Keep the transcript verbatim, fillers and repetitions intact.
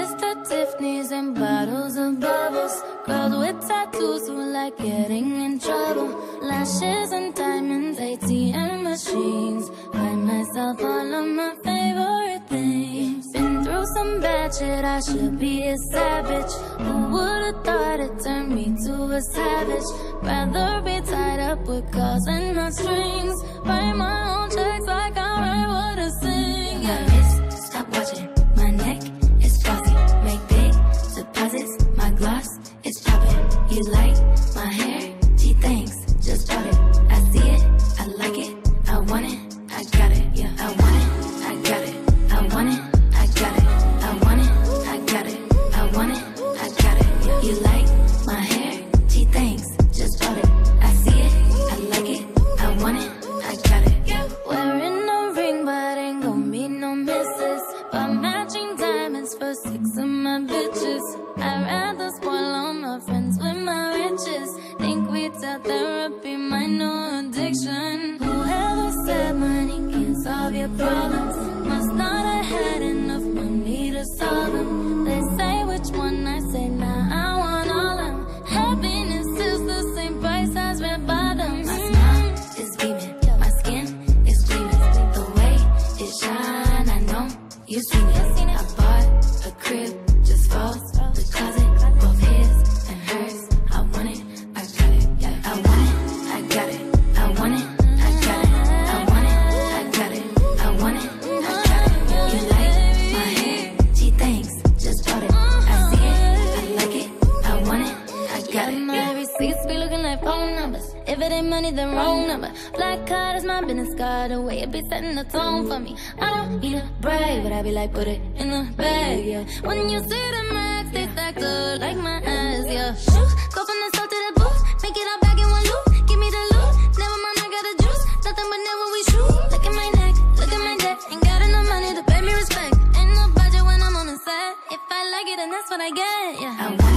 Mister Tiffany's and bottles of bubbles. Girls with tattoos who like getting in trouble. Lashes and diamonds, A T M machines. Buy myself all of my favorite things. Been through some bad shit, I should be a savage. Who would've thought it turned me to a savage? Rather be tied up with calls and not strings. Write my own checks like I write what I sing. Yeah. My wrist, stop watching. My neck is glossy. Make big deposits. My gloss is popping. You like my hair? Gee, thanks. Just bought it. I see it. I like it. I want it. I got it. Yeah. I want it. I got it. I want it. I got it. I want it. I got it. I want it. I got it. Yeah. You like my hair? Gee, thanks. Just bought it. I see it. I like it. I want it. I got it. Yeah. Wearing a ring, but ain't gon' be no misses. But matching diamonds for six of my bitches. I'd rather spoil all my friends with my riches. Think we tell therapy my new addiction. Whoever said money can solve your problems must not have had enough money to solve them. They say which one, I say nah, I want all of them. Happiness is the same price as red bottoms. My smile is beaming, my skin is gleaming. The way it shine, I know you seen it. I bought a crib just for the closet, both his and hers. I want it, I got it. I want it, I got it. I want it, I got it. I want it, I got it. I want it, I got it. You like my hair? Gee, thanks. Just bought it. I see it, I like it. I want it, I got it. My receipts be looking like phone numbers. If it ain't money, then wrong number. Black card is my business card. The way it be setting the tone for me. I don't need a brag, but I be like, put it in the bag, yeah. When you see the max, they stacked up like my ass, yeah. Shoot, go from the south to the booth. Make it all back in one loop. Give me the loot. Never mind, I got the juice. Nothing but never we shoot. Look at my neck, look at my debt. Ain't got enough money to pay me respect. Ain't no budget when I'm on the set. If I like it, then that's what I get, yeah. I want it.